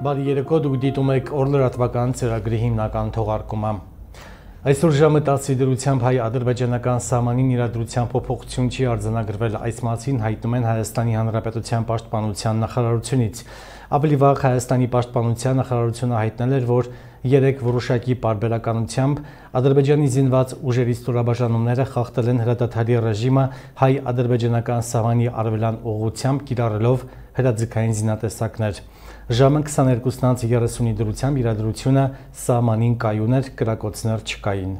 Բարի երեկո, դուք դիտում եք օր լրատվական ծրագրի հիմնական թողարկումը։ Այսօր ժամը 10-ի դրությամբ հայ-ադրբեջանական սահմանին իրադրության փոփոխություն չի արձանագրվել, այս մասին հայտնում են Հայաստանի Հանրապետության պաշտպանության նախարարությունից։ Ավելի վաղ Հայաստանի պաշտպանության նախարարությունը հայտնել էր, որ 3 որոշակի պարբերականությամբ Ադրբեջանի զինված ուժերի ստորաբաժանումները խախտել են հրադադարի ռեժիմը հայ-ադրբեջանական սահմանի արևելան ուղղությամբ կիրառելով հրաձգային զինատեսակներ։ Ժամը 22:30-ի դրությամբ իրադրությունը սահմանին կայուն էր, կրակոցներ չկային։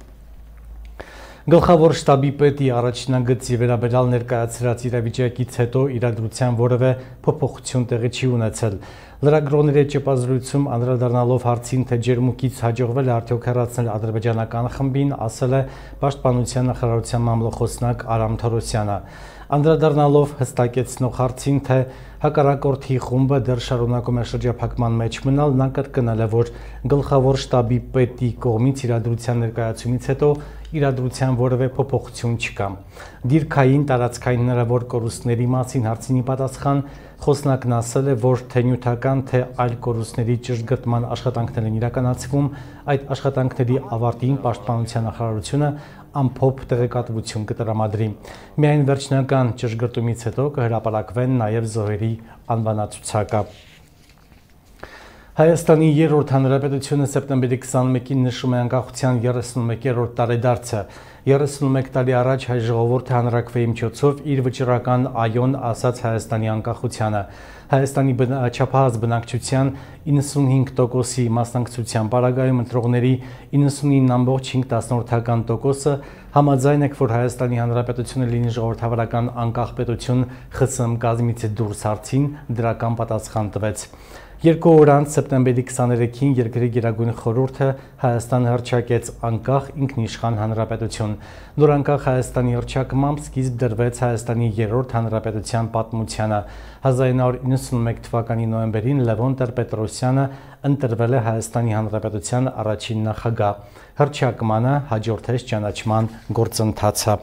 Գլխավոր շտաբի պետի առաջնագծի վերաբերյալ ներկայացրած իրավիճակից հետո իրադրության որևէ փոփոխություն տեղի չի ունեցել։ Լրագրողների հետ ճեպազրույցում անդրադառնալով հարցին, թե ջերմուկից հաջողվել է արդյոք հեռացնել ադրբեջանական խմբին, ասել է պաշտպանության նախարարության մամլոխոսնակ Արամ Թորոսյանը։ Անդրադառնալով հստակեցնող հարցին, թե հակառակորդի խումբը դեռ շարունակում է շրջափակման մեջ մնալ, նա կրկնել է, որ գլխավոր շտաբի պետի կողմից իրադրության ներկայացումից հետո իրադրության որևէ փոփոխություն չկա։ Դիրքային տարածքային հնարավոր կորուստների մասին հարցինի պատասխան խոսնակն ասել է, որ թե նյութական, թե այլ կորուստների ճշգրտման աշխատանքներ են իրականացվում, այդ աշխատանքների ավարտին պաշտպանության նախարարությունը ամփոփ տեղեկատվություն կտրամադրի։ Միայն վերջնական ճշգրտումից հետո կհրապարակվեն նաև զոհերի անվանացուցակը։ Հայաստանի երրորդ հանրապետությունը սեպտեմբերի 21-ին նշում է անկախության 31-րդ տարեդարձը։ 31 տարի առաջ հայ ժողովուրդը հանրաքվեի միջոցով իր վճռական այոն ասաց Հայաստանի անկախությանը։ Հայաստանի չափահաս բնակչության 95%-ի մասնակցության պարագայում ընտրողների 99.5%-ը համաձայն է, որ Հայաստանի Հանրապետությունը լինի ժողովրդավարական անկախ պետություն ԽՍՀՄ կազմից դուրս հարցին դրական պատասխան տվեց։ 2 օր անց սեպտեմբերի 23-ին երկրի Գերագույն խորհուրդը Հայաստանը հռչակեց անկախ ինքնիշխան հանրապետություն։ Նոր անկախ Հայաստանի հռչակմամբ սկիզբ դրվեց Հայաստանի երրորդ հանրապետության պատմությանը։ 1991 թվականի նոյեմբերին Լևոն Տեր-Պետրոսյանը ընտրվել է Հայաստանի Հանրապետության առաջին նախագահ։ Հռչակմանը հաջորդեց ճանաչման գործընթացը։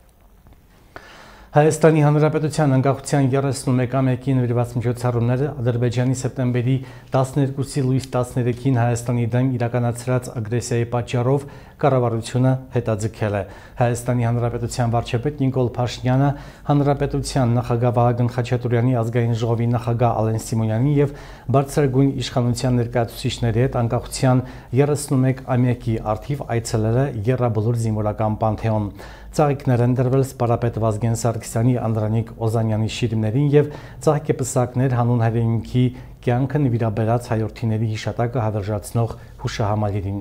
Հայաստանի Հանրապետության անկախության 31-ամյակի նվիրված միջոցառումները Ադրբեջանի սեպտեմբերի 12-ի լույս 13-ին Հայաստանի դեմ իրականացրած ագրեսիայի պատճառով կառավարությունը հետաձգել է։ Հայաստանի Հանրապետության վարչապետ Նիկոլ Փաշինյանը Հանրապետության նախագահ Վահագն Խաչատուրյանի, ազգային ժողովի նախագահ Ալեն Սիմոնյանի եւ բարձրագույն իշխանության ներկայացուցիչների հետ անկախության 31-ամյակի առթիվ այցելել է Եռաբլուր զինվորական պանթեոն։ Ծաղիկներ են դրվել սպարապետ Վազգեն Սարգսյանի, Անդրանիկ Օզանյանի շիրիմներին եւ ծաղկեպսակներ հանուն հայրենիքի կյանքը նվիրաբերած հայրենիների հիշատակը հավերժացնող հուշահամալիրին։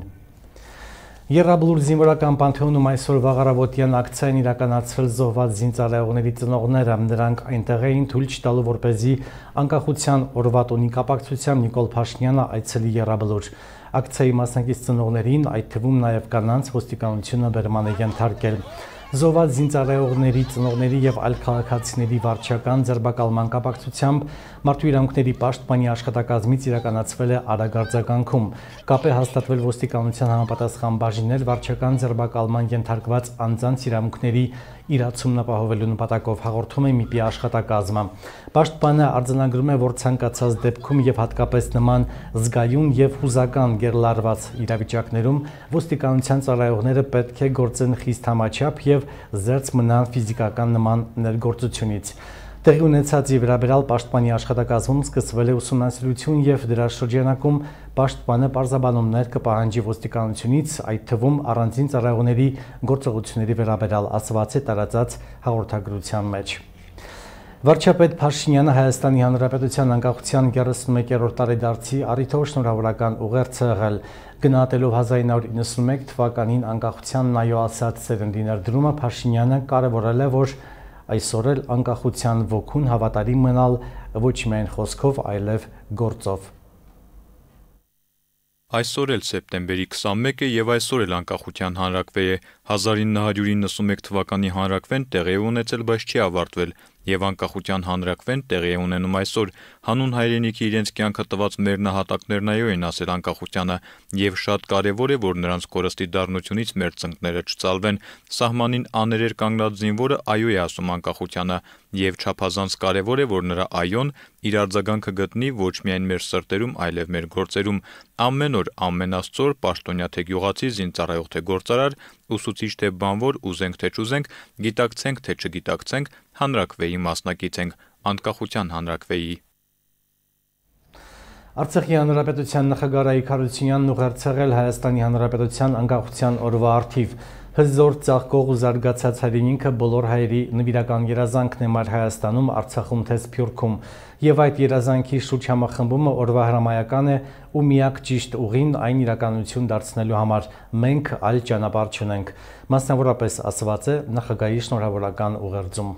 Եռաբլուր զինվորական պանթեոնում այսօր վաղարավոտյան ակցիա են իրականացվել զոհված զինծառայողների ծնողները։ Նրանք այնտեղ էին թույլ չտալու, որպեսզի անկախության օրվա տոնի կապակցությամբ Նիկոլ Փաշինյանը այցելի Եռաբլուր։ Ակցիայի մասնակից ծնողներին, այդ թվում նաև կանանց, ոստիկանությունը բերման է ենթարկել։ Զոհված զինծառայողների ծնողների եւ այլ քաղաքացիների վարչական ձերբակալման կապակցությամբ մարդու իրավունքների պաշտպանի աշխատակազմից իրականացվել է արագարձականքում։ Կապ է հաստատվել ոստիկանության համապատասխան բաժիններ վարչական ձերբակալման ենթարկված անձանց իրավունքների իրացումն ապահովելու նպատակով, հաղորդում է ՄԻՊ-ի աշխատակազմը։ Պաշտպանը արձանագրում է, որ ցանկացած դեպքում եւ հատկապես նման զգայուն եւ հուզական գերլարված իրավիճակներում ոստիկանության ծառայողները պետք է գործեն խիստ համաչափ եւ զերծ մնան ֆիզիկական նման ներգործությունից։ Տեղի ունեցածի վերաբերյալ պաշտպանի աշխատակազմում սկսվել է ուսումնասիրություն եւ դրա շրջանակում պաշտպանը պարզաբանումներ կպահանջի ոստիկանությունից, այդ թվում առանձին ծառայողների գործողությունների վերաբերյալ, ասված է տարածած հաղորդագրության մեջ։ Վարչապետ Փաշինյանը Հայաստանի Հանրապետության անկախության 31-րդ տարեդարձի առիթով շնորհավորական ուղերձ է եղել։ Գնահատելով 1991 թվականին անկախությանն այո ասած սերնդի ներդրումը, Փաշինյանը կարևորել է, որ այսօր էլ անկախության ոգուն հավատարիմ մնալ ոչ միայն խոսքով, այլև գործով։ Այսօր էլ սեպտեմբերի 21 է եւ այսօր էլ անկախության հանրաքվե է։ 1991 թվականի հանրաքվեն տեղի ունեցել, բայց չի ավարտվել։ եւ անկախության հանրաքվեն տեղի է ունենում այսօր։ Հանուն հայրենիքի իրենց կյանքը տված մեր նահատակներն այո են ասել անկախությանը եւ շատ կարեւոր է, որ նրանց կորստի դառնությունից մեր ծնկները չծալվեն։ Սահմանին աներեր կանգնած զինվորը այո է ասում անկախությանը եւ չափազանց կարեւոր է, որ նրա այոն իր արձագանքը գտնի ոչ միայն մեր սրտերում, այլև մեր գործերում։ Ամեն օր, ամեն աստծոր, պաշտոնյա թե գյուղացի, զինծառայող թե գործարար, ուսուցիչ թե բանվոր, ուզենք թե չուզենք, գիտակցենք թե չգիտակցենք, հանրաքվեի մասնակից ենք, անկախության հանրաքվեի։ Արցախի հանրապետության նախագահ Ռայիկ Հարությունյանն ուղերձել Հայաստանի հանրապետության անկախության օրվա առթիվ հզոր ծաղկող ու զարգացած հայրենիքը բոլոր հայերի նվիրական երազանքն է մայր Հայաստանում, Արցախում թե Սփյուռքում, եւ այդ երազանքի շուրջ համախմբումը օրվա հրամայական է ու միակ ճիշտ ուղին այն իրականություն դարձնելու համար մենք այլ ճանապարհ չունենք, մասնավորապես ասված է նախագահի շնորհավորական ուղերձում։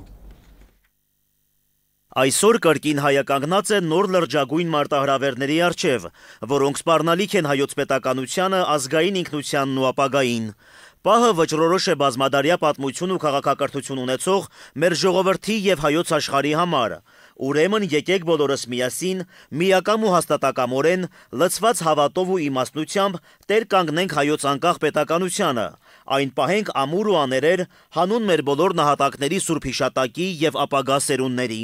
Այսօր կրկին հայականգնած է նոր լրջագույն մարտահրավերների առջև, որոնք սպառնալիք են հայոց պետականությանը, ազգային ինքնությանն ու ապագային։ Պահը վճռորոշ է բազմադարյա պատմություն ու քաղաքակրթություն ունեցող մեր ժողովրդի եւ հայոց աշխարհի համար։ Ուրեմն եկեք բոլորս միասին, միակամ ու հաստատակամորեն, լցված հավատով ու իմաստնությամբ տեր կանգնենք հայոց անկախ պետականությանը, այն պահենք ամուր ու աներեր հանուն մեր բոլոր նահատակների սուրբ հիշատակի եւ ապագա սերունդների։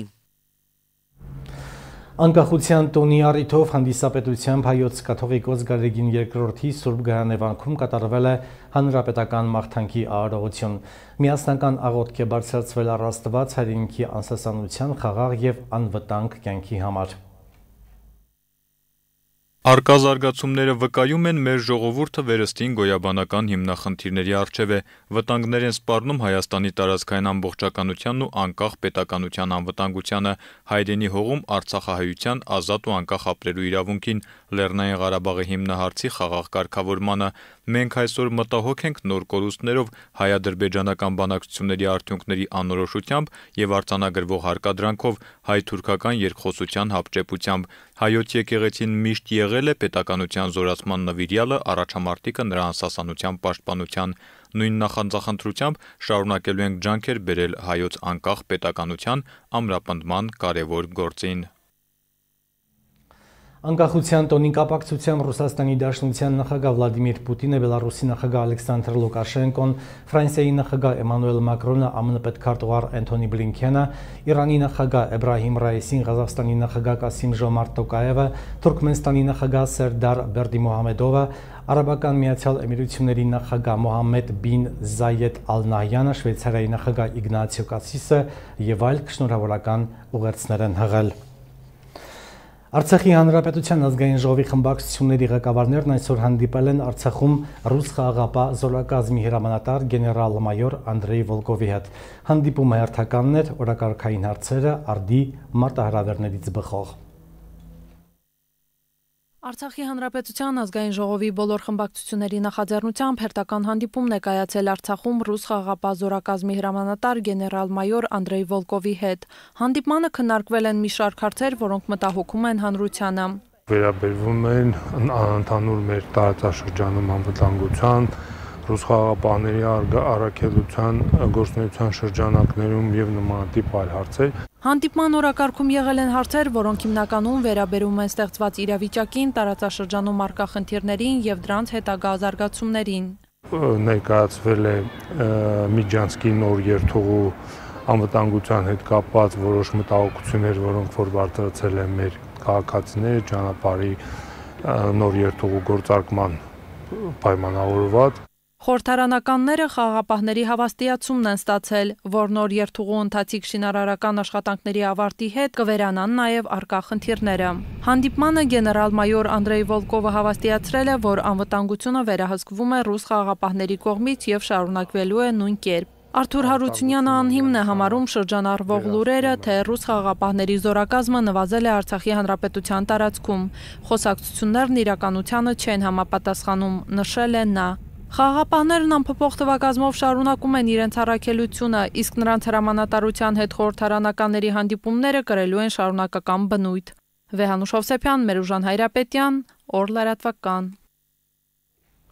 Անկախության տոնի առիթով հանդիսապետությամբ հայոց կաթողիկոս Գարեգին II-ի Սուրբ Գրանևանքում կատարվել է հանրապետական մաղթանքի արարողություն։ Միասնական աղոթք է բարձրացվել առ Աստված հայրենիքի անսասանության, խաղաղ եւ անվտանգ կյանքի համար։ Առկա զարգացումները վկայում են մեր ժողովուրդը վերստին գոյաբանական հիմնախնդիրների առջև է, վտանգներ են սպառնում Հայաստանի տարածքային ամբողջականությանն ու անկախ պետականության անվտանգությանը, հայրենի հողում արցախահայության ազատ ու անկախ ապրելու իրավունքին, Լեռնային Ղարաբաղի հիմնահարցի խաղաղ կարգավորմանը։ Մենք այսօր մտահոգ ենք նոր կորուստներով, հայ-ադրբեջանական բանակցությունների արդյունքների անորոշությամբ եւ արձանագրվող հարկադրանքով, հայ-թուրքական երկխոսության հապճեպությամբ։ Հայոց եկեղեցին միշտ եղել է պետականության զորացման նվիրյալը, առաջամարտիկը նրա անսասանության պաշտպանության։ Նույն նախանձախնդրությամբ շարունակելու ենք ջանքեր բերել հայոց անկախ պետականության ամրապնդման կարևոր գործին։ Անկախության տոնին կապակցությամբ Ռուսաստանի Դաշնության նախագահ Վլադիմիր Պուտինը, Բելարուսի նախագահ Ալեքսանդր Լուկաշենկոն, Ֆրանսիայի նախագահ Էմանուել Մակրոնը, ԱՄՆ պետքարտուղար Անթոնի Բլինքենը, Իրանի նախագահ Էբրահիմ Ռայիսին, Ղազախստանի նախագահ Կասիմ Ժոմարտ Տոկաևը, Թուրքմենստանի նախագահ Սերդար Բերդիմոհամեդովը, Արաբական Միացյալ Էմիրությունների նախագահ Մոհամմեդ բին Զայեդ Ալ-Նահյանը, Շվեյցարիայի նախագահ Իգնացիո Կասիսը եւ այլ շնորհավորական ուղերձներ են հղել։ Արցախի հանրապետության ազգային ժողովի խմբակցությունների ղեկավարներն այսօր հանդիպել են Արցախում ռուս խաղաղապահ զորակազմի հրամանատար գեներալ-մայոր Անդրեյ Վոլկովի հետ։ Հանդիպումը հերթականն էր, օրակարգային հարցերը արդի մարտահրավերներից բխող։ Արցախի հանրապետության ազգային ժողովի բոլոր խմբակցությունների նախաձեռնությամբ հերթական հանդիպումն է կայացել Արցախում ռուս խաղաղապահ զորակազմի հրամանատար գեներալ-մայոր Անդրեյ Վոլկովի հետ։ Հանդիպմանը քննարկվել են մի շարք հարցեր, որոնք մտահոգում են հանրությանը։ Վերաբերվում են ընդհանուր մեր տարածաշրջանում անվտանգության, ռուս խաղաղապահների առաքելության, գործունեության շրջանակներում եւ նմանատիպ այլ հարցեր։ Հանդիպման օրակարգում եղել են հարցեր, որոնք հիմնականում վերաբերում են ստեղծված իրավիճակին, տարածաշրջանում առկա խնդիրներին եւ դրանց հետագա զարգացումներին։ Ներկայացվել է Միջանցքի նոր երթուղու անվտանգության հետ կապված որոշ մտահոգություններ, որոնք որ բարձրացել են մեր քաղաքացիները ճանապարհի նոր երթուղու գործարկման պայմանավորված։ Խորհրդարանականները խաղաղապահների հավաստիացումն են ստացել, որ նոր երթուղու ընթացիկ շինարարական աշխատանքների ավարտի հետ կվերանան նաև առկա խնդիրները։ Հանդիպմանը գեներալ-մայոր Անդրեյ Վոլկովը հավաստիացրել է, որ անվտանգությունը վերահսկվում է ռուս խաղաղապահների կողմից եւ շարունակվելու է նույն կերպ։ Արթուր Հարությունյանը անհիմն է համարում շրջանառվող լուրերը, թե ռուս խաղաղապահների զորակազմը նվազել է Արցախի հանրապետության տարածքում։ Խոսակցություններն իրականությանը չեն համապատասխանում, նշել է նա։ Խաղաղապահներն անփոփոխ թվակազմով շարունակում են իրենց առաքելությունը, իսկ նրանց հրամանատարության հետ խորհրդարանականների հանդիպումները կրելու են շարունակական բնույթ։ Վեհանուշ Հովսեփյան, Մերուժան Հայրապետյան, Օր լրատվական։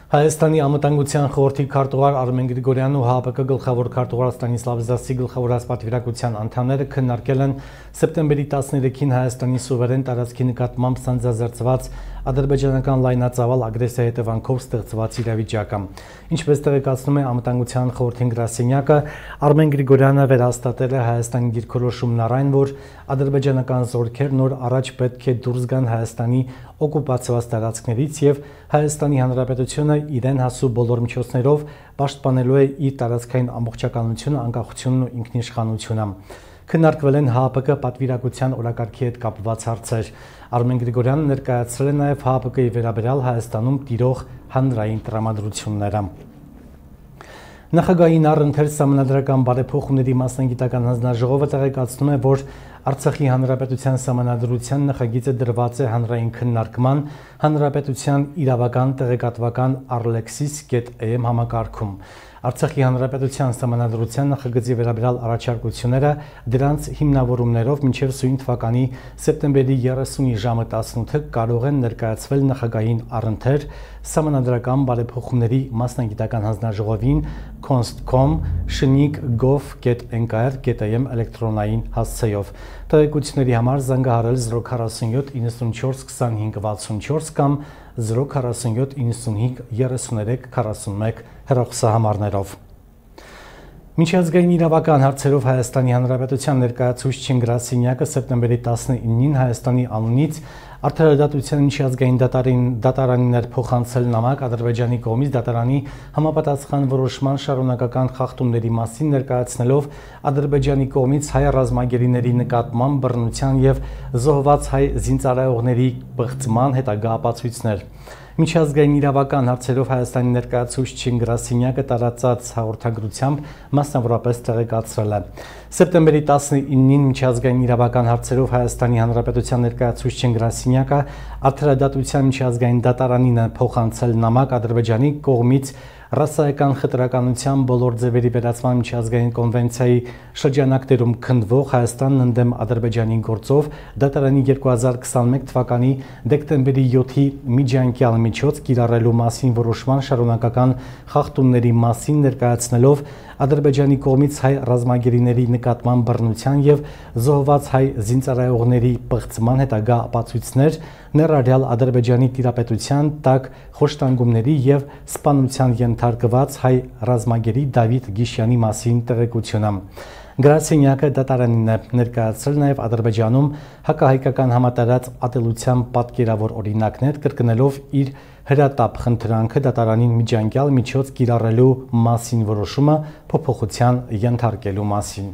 Հայաստանի անվտանգության խորհրդի քարտուղար Արմեն Գրիգորյանն ու ՀԱՊԿ գլխավոր քարտուղար Ստանիսլավ Զասի գլխավորած պատվիրակության անդամները քննարկել են սեպտեմբերի 13-ին Հայաստանի սուվերեն տարածքի նկատմամբ սանձազերծված ադրբեջանական լայնածավալ ագրեսիայի հետևանքով ստեղծված իրավիճակը։ Ինչպես տեղեկացնում է անվտանգության խորհրդի գրասենյակը, Արմեն Գրիգորյանը վերահաստատել է Հայաստանի դիրքորոշումն առ այն, որ ադրբեջանական զորքեր նոր առաջ պետք է դուրս գան Հայաստանի օկուպացված տարածքներից եւ Հայաստանի Հանրապետությունը իրեն հասու բոլոր միջոցներով պաշտպանելու է իր տարածքային ամբողջականությունը, անկախությունն ու ինքնիշխանությունը։ Քննարկվել են ՀԱՊԿ պատվիրակության օրակարգի հետ կապված հարցեր։ Արմեն Գրիգորյանը ներկայացրել է նաև ՀԱՊԿ-ի վերաբերյալ Հայաստանում տիրող հանրային տրամադրությունները։ Նախագահային առընթեր սահմանադրական բարեփոխումների մասնագիտական հանձնաժողովը տեղեկացնում է, որ Արցախի Հանրապետության սահմանադրության նախագիծը դրված է հանրային քննարկման Հանրապետության իրավական տեղեկատվական arlexis.am համակարգում։ Արցախի Հանրապետության սահմանադրության նախագծի վերաբերյալ առաջարկությունները դրանց հիմնավորումներով մինչև սույն թվականի սեպտեմբերի 30-ի ժամը 18-ը կարող են ներկայացվել նախագահային առընթեր սահմանադրական բարեփոխումների մասնագիտական հանձնաժողովին const.com/shnik.gov.nkr.am էլեկտրոնային հասցեով։ Տեղեկությունների համար զանգահարել 047 94 25 64 կամ 047 95 33 41 հեռախոսահամարներով։ Միջազգային իրավական հարցերով Հայաստանի Հանրապետության ներկայացուցիչ գրասենյակը սեպտեմբերի 19-ին Հայաստանի անունից Արդարադատության միջազգային դատարանին էր փոխանցել նամակ Ադրբեջանի կողմից դատարանի համապատասխան որոշման շարունակական խախտումների մասին ներկայացնելով Ադրբեջանի կողմից հայ ռազմագերիների նկատմամբ բռնության եւ զոհված հայ զինծառայողների բղծման հետագա ապացույցներ։ Միջազգային իրավական հարցերով Հայաստանի ներկայացուցիչ գրասենյակը տարածած հաղորդագրությամբ մասնավորապես տեղեկացրել է. Սեպտեմբերի 19-ին միջազգային իրավական հարցերով Հայաստանի Հանրապետության ներկայացուցիչ գրասենյակը Արդարադատության միջազգային դատարանին փոխանցել նամակ Ադրբեջանի կողմից ռասայական խտրականության բոլոր ձևերի վերացման միջազգային կոնվենցիայի շրջանակներում քննվող Հայաստանն ընդդեմ Ադրբեջանի գործով դատարանի 2021 թվականի դեկտեմբերի 7-ի միջանկյալ միջոց կիրառելու մասին որոշման շարունակական խախտումների մասին ներկայացնելով Ադրբեջանի կողմից հայ ռազմագերիների նկատմամբ բռնության եւ զոհված հայ զինծառայողների բղծման հետագա ապացույցներ ներառյալ Ադրբեջանի տիրապետության տակ խոշտանգումների եւ սպանության ենթարկված հայ ռազմագերի Դավիթ Գիշյանի մասին տեղեկությունը։ Գրասենյակը դատարանին է ներկայացրել նաև Ադրբեջանում հակահայկական համատարած ատելության պատկերավոր օրինակներ կրկնելով իր հրատապ խնդրանքը դատարանին միջանկյալ միջոց կիրառելու մասին որոշումը փոփոխության ենթարկելու մասին։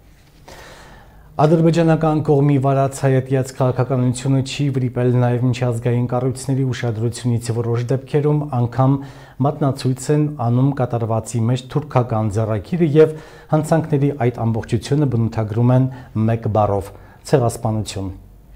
Ադրբեջանական կողմի վարած հայատյաց քաղաքականությունը չի վրիպել նաև միջազգային կառույցների ուշադրությունից որոշ դեպքերում անգամ մատնացույց են անում կատարվածի մեջ թուրքական ձեռագիրը եւ հանցանքների այդ ամբողջությունը բնութագրում են մեկ բառով՝ ցեղասպանություն։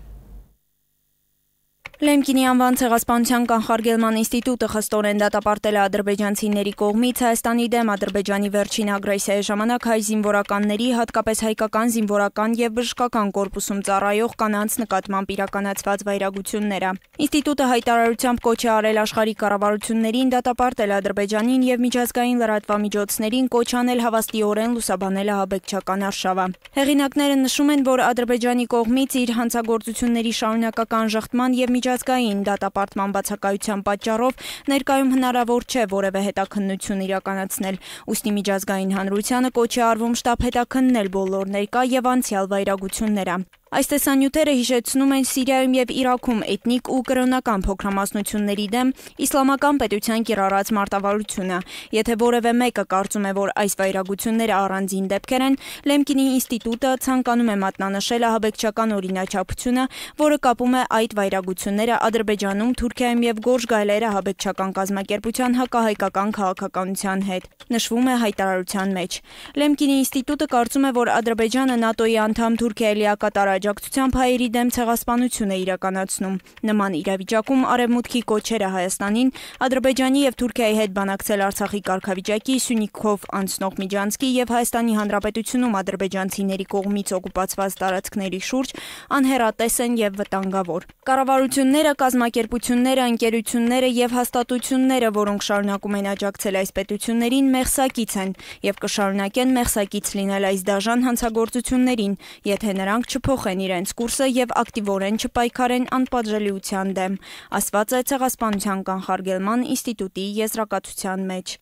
Լեմկինի անվան ցեղասպանության կանխարգելման ինստիտուտը խստորեն դատապարտել է ադրբեջանցիների կողմից Հայաստանի դեմ Ադրբեջանի վերջին ագրեսիայի ժամանակ հայ զինվորականների, հատկապես հայկական զինվորական եւ բժշկական կորպուսում ծառայող կանանց նկատմամբ իրականացված վայրագությունները։ Ինստիտուտը հայտարարությամբ կոչ է արել աշխարհի կառավարություններին դատապարտել Ադրբեջանին եւ միջազգային լրատվամիջոցներին կոչ անել հավաստիորեն լուսաբանել ահաբեկչական արշավը։ Հեղինակները նշում են, որ Ադրբեջանի կողմից իր հանցագործությունների շարունակական ժխտման եւ միջազգային դատապարտման բացակայության պատճառով ներկայում հնարավոր չէ որևէ հետաքննություն իրականացնել, ուստի միջազգային հանրությանը կոչ է արվում շտապ հետաքննել բոլոր ներկա եւ անցյալ վայրագությունները։ Այս տեսանյութերը հիշեցնում են Սիրիայում եւ Իրաքում էթնիկ ու կրոնական փոքրամասնությունների դեմ իսլամական պետության կիրառած մարտավարությունը։ Եթե որևէ մեկը կարծում է, որ այս վայրագությունները առանձին դեպքեր են, Լեմկինի ինստիտուտը ցանկանում է մատնանշել ահաբեկչական օրինաչափությունը, որը կապում է այդ վայրագությունները Ադրբեջանում, Թուրքիայում եւ Գորժ գայլեր ահաբեկչական կազմակերպության հակահայկական քաղաքականության հետ։ Նշվում է հայտարարության մեջ։ Լեմկինի ինստիտուտը կարծում է, որ Ադրբեջանը ՆԱՏՕ-ի անդամ Թուրքիայի լիակատար աջակցությամբ հայերի դեմ ցեղասպանություն է իրականացնում։ Նման իրավիճակում Արևմուտքի կոչերը Հայաստանին, Ադրբեջանի եւ Թուրքիայի հետ բանակցել Արցախի կարգավիճակի, Սյունիքով անցնող Միջանցքի եւ Հայաստանի Հանրապետությունում ադրբեջանցիների կողմից օկուպացված տարածքների շուրջ անհեռատես են եւ վտանգավոր։ Կառավարությունները, կազմակերպությունները, ընկերությունները եւ հաստատությունները, որոնք շարունակում են աջակցել այս պետություններին, մեղսակից են եւ կշարունակեն մեղսակից լինել այս դաժան հանցագործություններին, եթե նրանք չփոխեն իրենց կուրսը եւ ակտիվորեն չպայքարեն անպատժելիության դեմ, ասված է Ցեղասպանության կանխարգելման ինստիտուտի եզրակացության մեջ։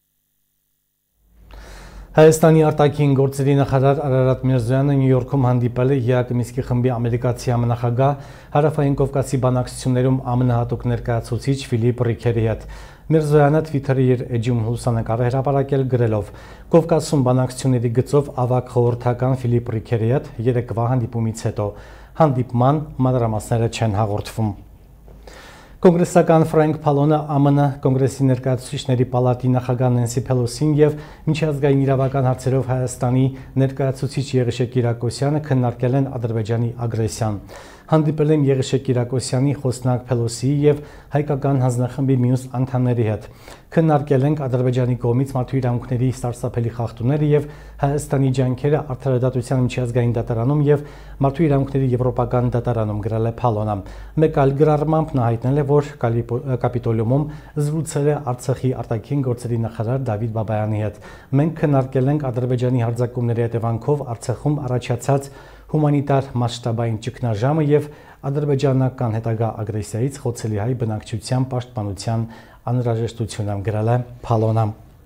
Հայաստանի արտաքին գործերի նախարար Արարատ Միրզոյանը Նյու Յորքում հանդիպել է ԵԱԿ Մինսկի խմբի ամերիկացի համանախագահ, Հարավային Կովկասի բանակցություններում ԱՄՆ հատուկ ներկայացուցիչ Ֆիլիպ Ռիքերի հետ։ Միրզոյանը Twitter-ի իր էջում լուսանկար է հրապարակել գրելով. Կովկասում բանակցությունների գծով ավագ խորհրդական Ֆիլիպ Ռիքերի հետ երեկվա հանդիպումից հետո հանդիպման մանրամասները չեն հաղորդվում։ Կոնգրեսական Ֆրանկ Փալոնը ԱՄՆ կոնգրեսի ներկայացուցիչների պալատի նախագահ Նենսի Փելոսին եւ միջազգային իրավական հարցերով Հայաստանի ներկայացուցիչ Եղիշե Կիրակոսյանը քննարկել են Ադրբեջանի ագրեսիան։ Հանդիպել են Եղիշե Կիրակոսյանի, Խոսնակ Փելոսիի եւ հայկական հանձնախմբի մյուս անդամների հետ։ Քննարկել ենք Ադրբեջանի կողմից մարդու իրավունքների սարսափելի խախտումները եւ Հայաստանի ջանքերը արդարադատության միջազգային դատարանում եւ մարդու իրավունքների եվրոպական դատարանում, գրել է Փալոնը։ Մեկ այլ գրառմամբ նա հայտնել է, որ Կապիտոլիումում զրուցել է Արցախի արտաքին գործերի նախարար Դավիթ Բաբայանի հետ։ Մենք քննարկել ենք Ադրբեջանի հարձակումների հետևանքով Արցախում առաջացած հումանիտար մասշտաբային ճգնաժամը եւ ադրբեջանական հետագա ագրեսիայից խոցելի հայ բնակչության պաշտպանության անհրաժեշտությունը, գրել է Փալոնը։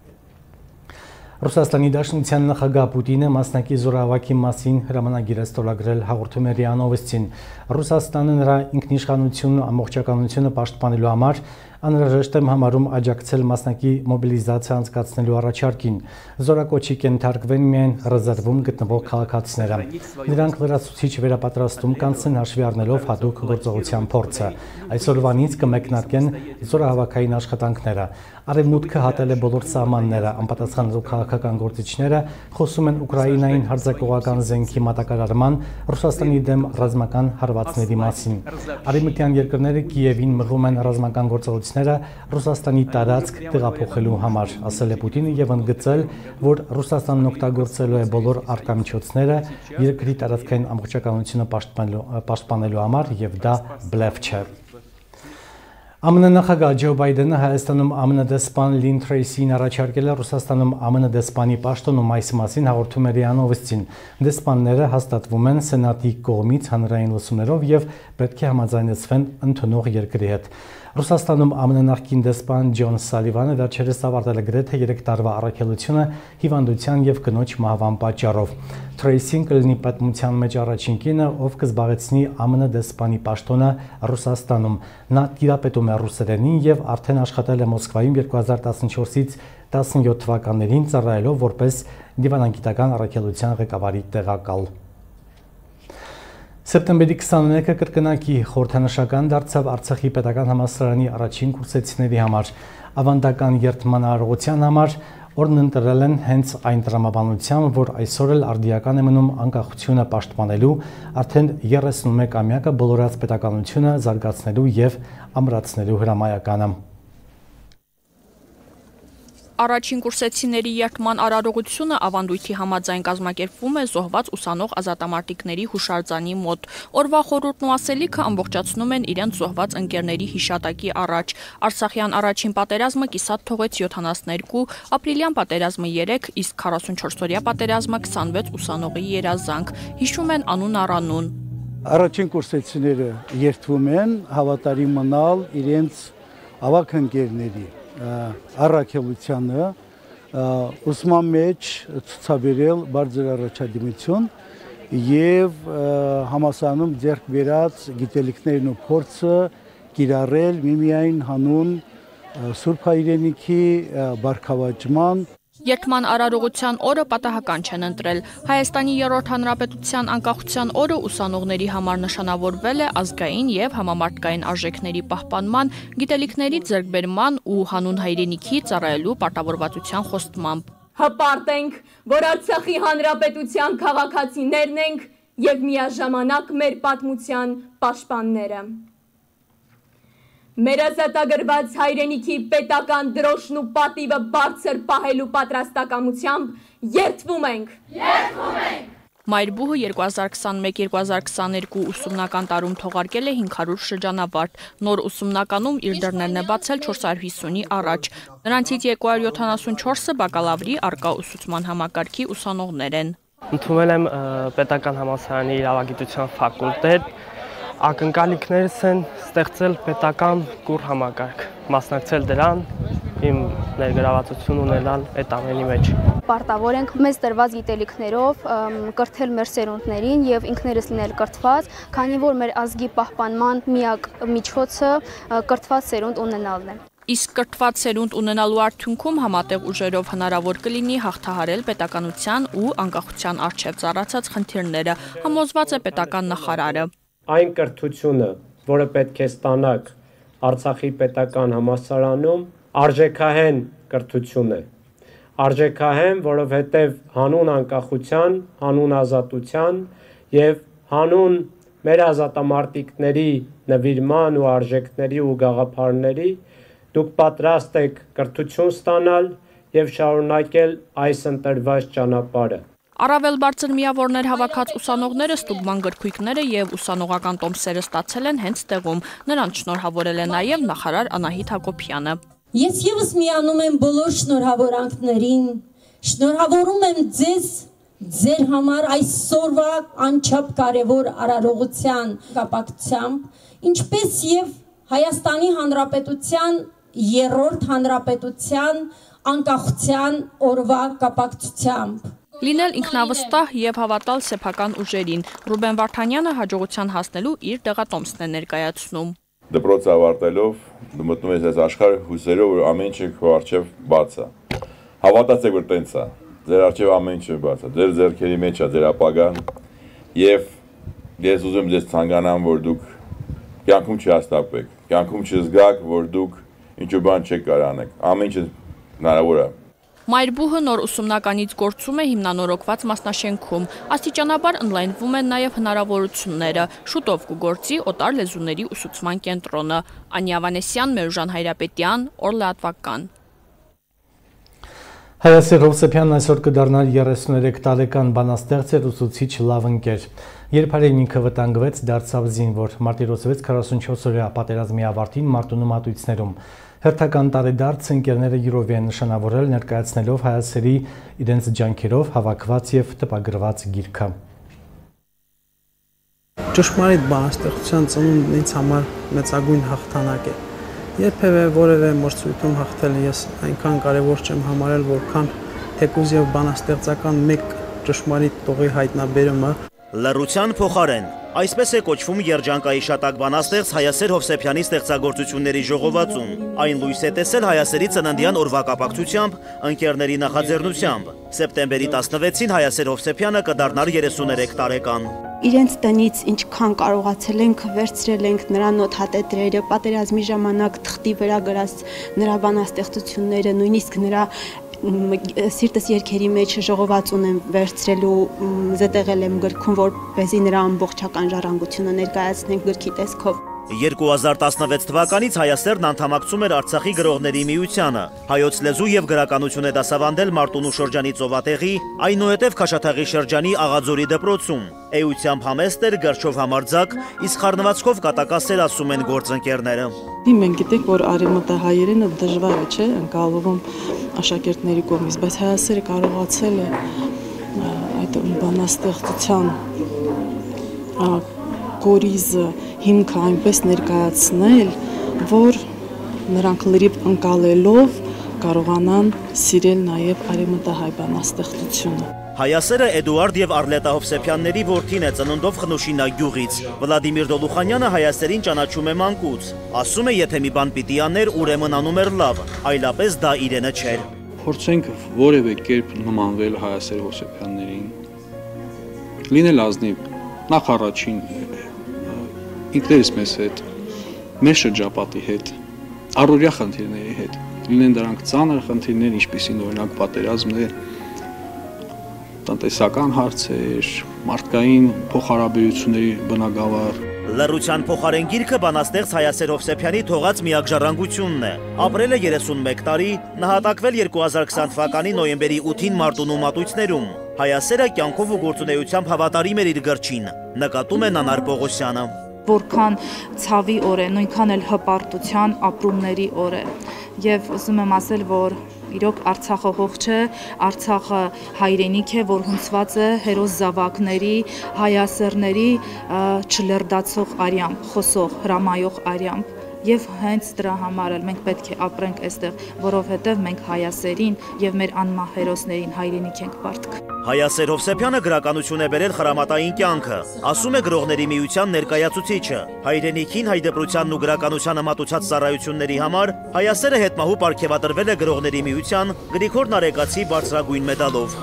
Ռուսաստանի Դաշնության նախագահ Պուտինը մասնակի զորավարքի մասին հրամանագիր է ստորագրել, հաղորդում է ՌԻԱ Նովոստին։ Ռուսաստանը նրա ինքնիշխանությունն ու ամբողջականությունը պաշտպանելու համար անհրաժեշտ է համարում աջակցել մասնակի մոբիլիզացիա անցկացնելու առաջարկին։ Զորակոչի կենթարկվեն միայն ռեզերվում գտնվող քաղաքացիները։ Նրանք լրացուցիչ վերապատրաստում կանցնեն հաշվի առնելով հատուկ գործողության փորձը։ Այսօրվանից կմեկնարկեն զորահավաքային աշխատանքները։ Արևմուտքը հատել է բոլոր սահմանները, անպատասխանելով քաղաքական գործիչները խոսում են Ուկրաինային հարձակողական զենքի մատակարարման, Ռուսաստանի դեմ ռազմական հարվածների մասին։ Արևմտյան երկրները Կիևին մղում են ռազմական գործողությունները Ռուսաստանի տարածք տեղափոխելու համար, ասել է Պուտինը եւ ընդգծել, որ Ռուսաստանն օգտագործելու է բոլոր առկա միջոցները երկրի տարածքային ամբողջականությունը պաշտպանելու համար եւ դա բլեֆ չէ։ ԱՄՆ նախագահ Ջո Բայդենը Հայաստանում ԱՄՆ դեսպան Լին Թրեյսին առաջարկել է Ռուսաստանում ԱՄՆ դեսպանի պաշտոնում այս մասին հաղորդում է ՌԻԱ Նովոստին։ Դեսպանները հաստատվում են Սենատի կողմից հանրային լսումներով եւ պետք է համաձայնեցվեն ընդունող երկրի հետ։ Ռուսաստանում ԱՄՆ նախկին դեսպան Ջոն Սալիվանը վերջերս ավարտել է գրեթե 3 տարվա առաքելությունը հիվանդության եւ կնոջ մահվան պատճառով։ Թրեյսին կլինի պատմության մեջ առաջին կինը, ով կզբաղեցնի ԱՄՆ դեսպանի պաշտոնը Ռուսաստանում։ Նա տիրապետում է ռուսերենին եւ արդեն աշխատել է Մոսկվայում 2014-ից 17 թվականներին, ծառայելով որպես դիվանագիտական առաքելության ղեկավարի տեղակալ։ Սեպտեմբերի 21-ը կրկնակի խորհրդանշական դարձավ Արցախի պետական համալսարանի առաջին կուրսեցիների համար։ Ավանդական երթման արարողության համար օրն ընտրել են հենց այն տրամաբանությամբ, որ այսօր էլ արդիական է մնում անկախությունը պաշտպանելու, արդեն 31-ամյակը բոլորած պետականությունը զարգացնելու եւ ամրացնելու հրամայականը։ Առաջին կուրսեցիների երթման արարողությունը ավանդույթի համաձայն կազմակերպվում է զոհված ուսանող ազատամարտիկների հուշարձանի մոտ։ Օրվա խորհուրդն ու ասելիքը ամբողջացնում են իրենց զոհված ընկերների հիշատակի առաջ։ Արցախյան առաջին պատերազմը կիսատ թողեց 72, ապրիլյան պատերազմը 3, իսկ 44-օրյա պատերազմը 26 ուսանողի երազանք։ Հիշում են անուն առանուն։ Առաջին կուրսեցիները երթվում են հավատարիմ մնալ իրենց ավագ ընկերների առաքելությանը, ուսման մեջ ցուցաբերել բարձր առաջադիմություն եւ համալսարանում ձեռք բերած գիտելիքներն ու փորձը կիրառել միմիայն հանուն Սուրբ Հայրենիքի բարգավաճման։ Երթման արարողության օրը պատահական չեն ընտրել։ Հայաստանի 3-րդ հանրապետության անկախության օրը ուսանողների համար նշանավորվել է ազգային եւ համամարտկային արժեքների պահպանման, գիտելիքների ձեռքբերման ու հանուն հայրենիքի ծառայելու պարտավորվածության խոստմամբ։ Հպարտ ենք, որ Արցախի հանրապետության քաղաքացիներն ենք եւ միաժամանակ մեր պատմության պաշտպանները։ Մեր ազատագրված հայրենիքի պետական դրոշն ու պատիվը բարձր պահելու պատրաստակամությամբ երդվում ենք։ Մայրբուհը 2021-2022 ուսումնական տարում թողարկել է 500 շրջանավարտ, նոր ուսումնականում իր դռներն է բացել 450-ի առաջ։ Նրանցից 274-ը բակալավրի առկա ուսուցման համակարգի ուսանողներ են։ Ընդունվել եմ պետական համալսարանի իրավագիտության ֆակուլտետ, ակնկալիքներս են ստեղծել պետական կուր համակարգ, մասնակցել դրան, իմ ներգրավվածություն ունենալ այդ ամենի մեջ։ Պարտավոր ենք մեզ տրված գիտելիքներով կրթել մեր սերունդներին եւ ինքներս լինել կրթված, քանի որ մեր ազգի պահպանման միակ միջոցը կրթված սերունդ ունենալն է։ Իսկ կրթված սերունդ ունենալու արդյունքում համատեղ ուժերով հնարավոր կլինի հաղթահարել պետականության ու անկախության առջև ծառացած խնդիրները, համոզված է պետական նախարարը։ Այն կրթությունը, որը պետք է ստանաք Արցախի պետական համալսարանում, արժեքահեն կրթություն է։ Արժեքահեն, որովհետև հանուն անկախության, հանուն ազատության եւ հանուն մեր ազատամարտիկների նվիրման ու արժեքների ու գաղափարների դուք պատրաստ եք կրթություն ստանալ եւ շարունակել այս ընտրված ճանապարհը։ Առավել բարձր միավորներ հավաքած ուսանողները ստուգման գրքույկները եւ ուսանողական տոմսերը ստացել են հենց տեղում։ Նրանց շնորհավորել է նաեւ նախարար Անահիտ Հակոբյանը։ Ես եւս միանում եմ բոլոր շնորհավորանքներին, շնորհավորում եմ ձեզ ձեր համար այսօրվա անչափ կարևոր արարողության կապակցությամբ, ինչպես եւ Հայաստանի Հանրապետության երրորդ հանրապետության անկախության օրվա կապակցությամբ։ Լինել ինքնավստահ եւ հավատալ սեփական ուժերին։ Ռուբեն Վարդանյանը հաջողության հասնելու իր դեղատոմսն է ներկայացնում։ Դպրոց ավարտելով դու մտնում ես այս աշխարհ հույսերով, որ ամեն ինչ քո առջև բաց է։ Հավատացեք, որ տենց է։ Ձեր առջև ամեն ինչ բաց է։ Ձեր ձեռքերի մեջ է ձեր ապագան եւ ես ուզում ձեզ ցանկանամ, որ դուք կյանքում չհաստատվեք, կյանքում չզգաք, որ դուք ինչ-որ բան չեք կարող անեք։ Ամեն ինչ հնարավոր է։ Մայրբուհը նոր ուսումնականից գործում է հիմնանորոգված մասնաշենքում։ Աստիճանաբար ընդլայնվում են նաև հնարավորությունները։ Շուտով կգործի օտար լեզուների ուսուցման կենտրոնը։ Անյա Ավանեսյան, Մերուժան Հայրապետյան, Օրլատվական։ Հայասեր Հովսեփյանն այսօր կդառնալ 33 տարեկան բանաստեղծ էր, ուսուցիչ, լավ ընկեր։ Երբ հայրեն ինքը վտանգվեց, դարձավ զինվոր։ Մարտիրոսվեց 44-օրյա պատերազմի ավարտին Մարտունու մատույցներում։ Հերթական տարեդարձ ընկերները յուրովի են նշանավորել, ներկայացնելով Հայասերի իրենց ջանքերով հավաքված եւ տպագրված գիրքը։ Ճշմարիտ բանաստեղծության ծնունդն ինձ համար մեծագույն հաղթանակ է։ Երբևէ որևէ մրցույթում հաղթել ես այնքան կարևոր չեմ համարել, որքան թեկուզ եւ բանաստեղծական մեկ ճշմարիտ տողի հայտնաբերումը։ Լռության փոխարեն այսպես է կոչվում երջանկայիշատակ բանաստեղծ Հայասեր Հովսեփյանի ստեղծագործությունների ժողովածուն։ Այն լույս է տեսել Հայասերի ծննդյան օրվա կապակցությամբ ընկերների նախաձեռնությամբ։ Սեպտեմբերի 16-ին Հայասեր Հովսեփյանը կդառնար 33 տարեկան։ Իրենց տնից ինչքան կարողացել ենք վերցրել ենք նրա նոթատետրերը, պատերազմի ժամանակ թղթի վրա գրած նրա բանաստեղծությունները, նույնիսկ նրա սիրտս երգերի մեջ ժողովածուն եմ վերցրելու, զետեղել եմ գրքում, որպեսզի նրա ամբողջական ժառանգությունը ներկայացնենք գրքի տեսքով։ 2016 թվականից Հայասերն անդամակցում էր Արցախի գրողների միությանը։ Հայոց լեզու եւ գրականություն է դասավանդել Մարտունու շրջանի Ծովատեղի, այնուհետև Քաշաթաղի շրջանի Աղաձորի դպրոցում։ Էությամբ համեստ էր, գրչով համարձակ, իսկ խառնվածքով կատակասեր, ասում են գործընկերները։ Մենք գիտենք, որ արևմտահայերենը դժվար է, չէ, ընկալվում աշակերտների կողմից, բայց Հայասերը կարողացել է այդ բանաստեղծության կորիզը հիմքը այնպես ներկայացնել, որ նրանք լրիվ ընկալելով կարողանան սիրել նաև արևմտահայ բանաստեղծությունը։ Հայասերը Էդուարդ եւ Արլետա Հովսեփյանների որդին է, ծննդով Խնուշինա գյուղից։ Վլադիմիր Դոլուխանյանը Հայասերին ճանաչում է մանկուց։ Ասում է, եթե մի բան պիտի աներ, ուրեմն անում էր լավ, այլապես դա իրենը չէր։ Փորձենք որևէ կերպ նմանվել Հայասեր Հովսեփյաններին։ Լինել ազնիվ, նախ առաջին ինքներս մեզ հետ, մեր շրջապատի հետ, առօրյա խնդիրների հետ, լինեն դրանք ծանր խնդիրներ, ինչպիսին օրինակ պատերազմներ, տնտեսական հարցեր, մարդկային փոխհարաբերությունների բնագավառ։ Լռության փոխարեն գիրքը բանաստեղծ Հայասեր Հովսեփյանի թողած միակ ժառանգությունն է։ Ապրել է 31 տարի, նահատակվել 2020 թվականի նոյեմբերի 8-ին Մարտունու մատույցներում։ Հայասերը կյանքով ու գործունեությամբ հավատարիմ էր իր գրչին, նկատում է Նանար Պողոսյանը։ Որքան ցավի օր է, նույնքան էլ հպարտության ապրումների օր է։ Եվ ուզում եմ ասել, որ իրոք Արցախը հող չէ, Արցախը հայրենիք է, որ հունցված է հերոս զավակների, հայասերների չլրդացող արյամբ, խոսող, հրամայող արյամբ։ Եվ հենց դրա համար էլ մենք պետք է ապրենք այստեղ, որովհետև մենք հայասերին եւ մեր անմահ հերոսներին հայրենիք ենք պարտք։ Հայասեր Հովսեփյանը գրականություն է բերել խրամատային կյանքը, ասում է Գրողների միության ներկայացուցիչը։ Հայրենիքին, հայ դպրությանն ու գրականությանը մատուցած ծառայությունների համար Հայասերը հետմահու պարգևատրվել է Գրողների միության Գրիգոր Նարեկացի բարձրագույն մեդալով։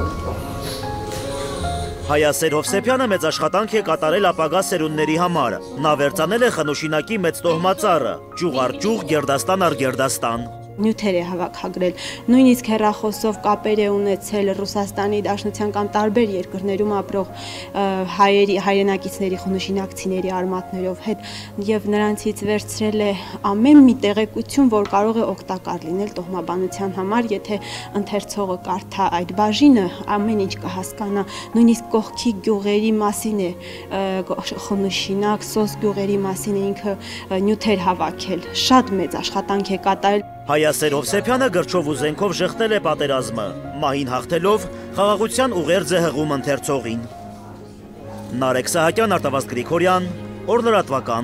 Հայասեր Հովսեփյանը մեծ աշխատանք է կատարել ապագա սերունդների համար։ Նա վերծանել է խնոշինակի մեծ տոհմածառը՝ ճյուղ առ ճյուղ, գերդաստան առ գերդաստան։ Նյութեր է հավաքագրել, նույնիսկ հեռախոսով կապեր է ունեցել Ռուսաստանի Դաշնության կամ տարբեր երկրներում ապրող հայրենակիցների, խնոշինակցիների արմատներով հետ եւ նրանցից վերցրել է ամեն մի տեղեկություն, որ կարող է օգտակար լինել տոհմաբանության համար, եթե ընթերցողը կարդա այդ բաժինը, ամեն ինչ կհասկանա, նույնիսկ կողքի գյուղերի մասին է խնոշինակ, սոս գյուղերի մասին է ինքը նյութեր հավաքել, շատ մեծ աշխատանք է կատարել։ Հայասեր Հովսեփյանը գրչով ու զենքով ժխտել է պատերազմը, մահին հաղթելով խաղաղության ուղերձ է հղում ընթերցողին։ Նարեկ Սահակյան, Արտավազդ Գրիգորյան, Օրլրատվական։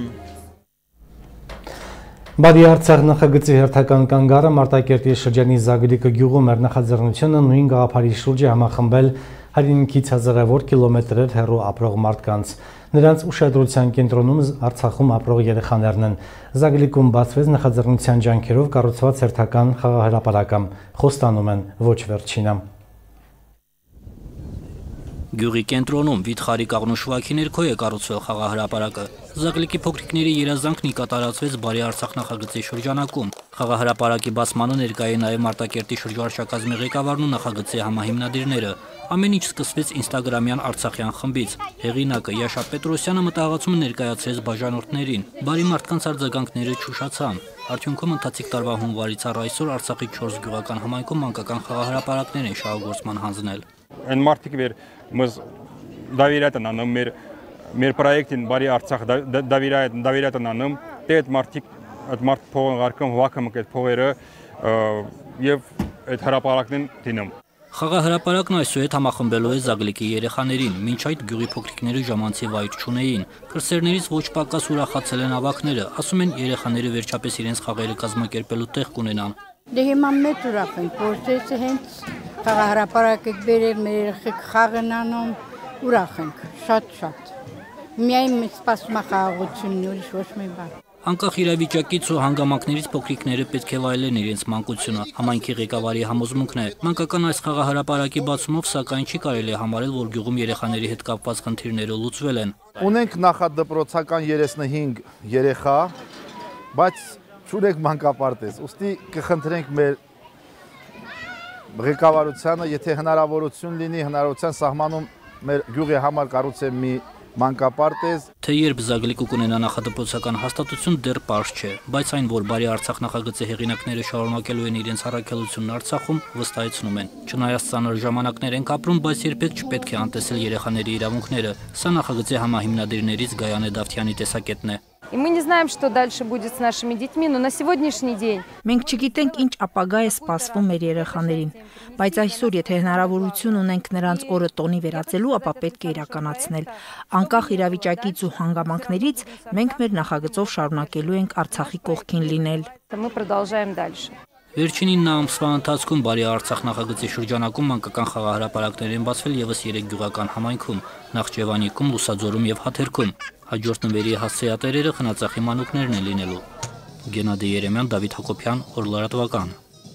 Բարի Արցախ նախագծի հերթական կանգառը Մարտակերտի շրջանի Զագլիկը գյուղում էր նախաձեռնությունը նույն գաղափարի շուրջ է համախմբել հայրենիքից հազարավոր կիլոմետրեր հեռու ապրող մարդկանց։ Նրանց ուշադրության կենտրոնում Արցախում ապրող երեխաներն են։ Զագլիկում բացվեց նախաձեռնության ջանքերով կառուցված հերթական խաղահրապարակը։ Խոստանում են ոչ վերջինը։ Գյուղի կենտրոնում վիթխարի կաղնուշվաքի ներքո է կառուցվել խաղահրապարակը։ Զագլիկի փոքրիկների երազանքն կատարածվեց Բարի Արցախ նախագծի շրջանակում։ Խաղահրապարակի բացմանը ներկայ է նաև Մարտակերտի շրջվարչակազմի ղեկավարն ու նախագծի համահիմնադիրները։ Ամեն ինչ սկսվեց ինստագրամյան արցախյան խմբից։ Հեղինակը Յաշա Պետրոսյանը մտահղացումը ներկայացրեց բաժանորդներին։ Բարի մարդկանց արձագանքները չուշացան։ Արդյունքում ընթացիկ տարվա հունվարից առ այսօր Արցախի 4 գյուղական համայնքում մանկական խաղահրապարակներ են շահագործման հանձնել։ Այն մարդիկ վեր մզ դավիրատն անում մեր պրոյեկտին Բարի Արցախ դավիրատն անում դե այդ մարդ փողն ղարկում վակում այդ փողերը եւ այդ հրապարակն դինում։ Խաղահրապարակն այսուհետ համախմբելու է Զագլիկի երեխաներին, մինչ այդ գյուղի փոքրիկները ժամանցի վայր չունեին։ Կրսերներից ոչ պակաս ուրախացել են ավագները, ասում են երեխաները վերջապես իրենց խաղերը կազմակերպելու տեղ կունենան։ Դե հիմա մեծ ուրախ ենք, որ հենց խաղահրապարակ եք բերել, մեր երեխեք խաղն անում, ուրախ ենք, շատ։ Միայն մեզ սպասում է խաղաղությունն, ուրիշ ոչ մի բան։ Անկախ իրավիճակից ու հանգամանքներից փոքրիկները պետք է վայելեն իրենց մանկությունը։ Համայնքի ղեկավարի համոզմունքն է։ Մանկական այս խաղահրապարակի բացումով սակայն չի կարելի համարել, որ գյուղում երեխաների հետ կապված խնդիրները լուծվել են։ Ունենք նախադպրոցական 35 երեխա, բայց չունենք մանկապարտեզ։ Ուստի կխնդրենք մեր ղեկավարությանը, եթե հնարավորություն լինի, հնարավորության սահմանում մեր գյուղի համար կառուցեն մի մանկապարտեզ։ Թե երբ Զագլիկը կունենա նախադպրոցական հաստատություն դեռ պարզ չէ, բայց այն, որ Բարի Արցախ նախագծի հեղինակները շարունակելու են իրենց առաքելությունն Արցախում, վստահեցնում են։ Չնայած ծանր ժամանակներ ենք ապրում, բայց երբեք չպետք է անտեսել երեխաների իրավունքները։ Սա նախագծի համահիմնադիրներից Գայանե Դավթյանի տեսակետն է։ И мы не знаем, что дальше будет с нашими детьми, но на сегодняшний день մենք չգիտենք ինչ ապագա է սպասվում մեր երեխաներին, բայց այսօր եթե հնարավորություն ունենք նրանց օրը տոնի վերածելու, ապա պետք է իրականացնել։ Անկախ իրավիճակից ու հանգամանքներից մենք մեր նախագծով շարունակելու ենք Արցախի կողքին լինել։ Мы продолжаем дальше. Վերջին 9 ամսվա ընթացքում Բարի Արցախ նախագծի շրջանակում մանկական խաղահրապարակներ են բացվել եւս 3 գյուղական համայնքում՝ Նախճեվանիկում, Լուսաձորում եւ Հաթերքում։ Հաջորդ նվերի հասցեատերերը Խնածախի մանուկներն են լինելու։ Գենադի Երեմյան, Դավիթ Հակոբյան, Օրլրատվական։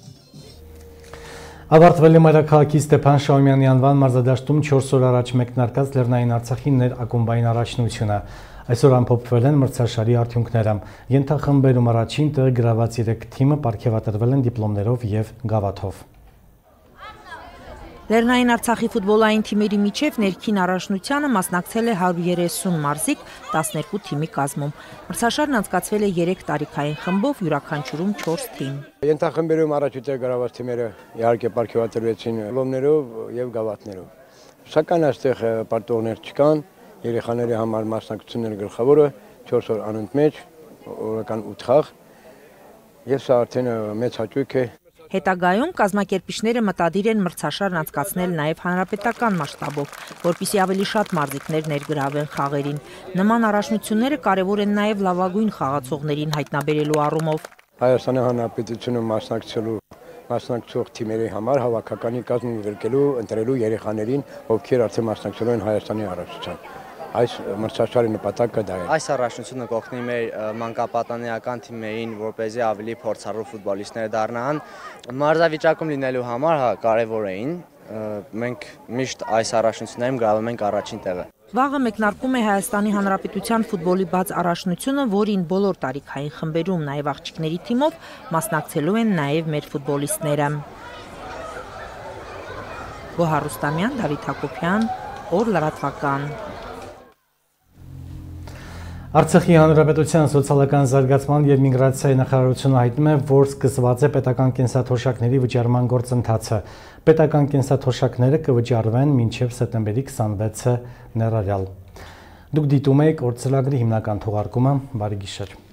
Ավարտվել է մայրաքաղաքի Ստեփան Շահումյանի անվան մարզադաշտում 4 օր առաջ մեկնարկած Լեռնային Արցախի ներակումբային առաջնությունը։ Այսօր ամփոփվել են մրցաշարի արդյունքները։ Ենթախմբերում առաջին տեղը գրաված 3 թիմը պարգևատրվել են դիպլոմներով եւ գավաթով։ Լեռնային Արցախի ֆուտբոլային թիմերի միջև ներքին առաջնությանը մասնակցել է 130 մարզիկ 12 թիմի կազմում։ Մրցաշարն անցկացվել է 3 տարիքային խմբով, յուրաքանչյուրում 4 թիմ։ Ենթախմբերում առաջուտե գրաված թիմերը իհարկե պարգևատրվեցին լոմներով եւ գավաթներով։ Սակայն այստեղ պարտողներ չկան, երեխաների համար մասնակցությունն գլխավորը 4 օր անընդմեջ, օրական 8 խաղ, եւ սա արդեն մեծ հաճույք է։ Հետագայում կազմակերպիչները մտադիր են մրցաշարն անցկացնել նաև հանրապետական մասշտաբով, որպեսզի ավելի շատ մարզիկներ ներգրավեն խաղերին։ Նման առաջնությունները կարևոր են նաև լավագույն խաղացողներին հայտնաբերելու առումով։ Հայաստանի Հանրապետությունը մասնակցող թիմերի համար հավաքականի կազմ ընդգրկելու, ընտրելու երեխաներին, ովքեր արդեն մասնակցելու են Հայաստանի առաջնության։ Այս մրցաշարի նպատակը դա է։ Այս առաջնությունը կօգնի մեր մանկապատանեկան թիմերին, որպեսզի ավելի փորձառու ֆուտբոլիստներ դառնան։ Մարզավիճակում լինելու համար կարևոր էին։ Մենք միշտ այս առաջնություններում գրավում ենք առաջին տեղը։ Վաղը մեկնարկում է Հայաստանի Հանրապետության ֆուտբոլի բաց առաջնությունը, որին բոլոր տարիքային խմբերում, նաև աղջիկների թիմով մասնակցելու են նաև մեր ֆուտբոլիստները։ Գոհար Ռուստամյան, Դավիթ Հակոբյան, Օր լրատվական։ Արցախի Հանրապետության սոցիալական զարգացման եւ միգրացիայի նախարարությունը հայտնում է, որ սկսված է պետական կենսաթոշակների վճարման գործընթացը։ Պետական կենսաթոշակները կվճարվեն մինչև սեպտեմբերի 26-ը ներառյալ։ Դուք դիտում եք օրցելագրի հիմնական թողարկումը, բարի գիշեր։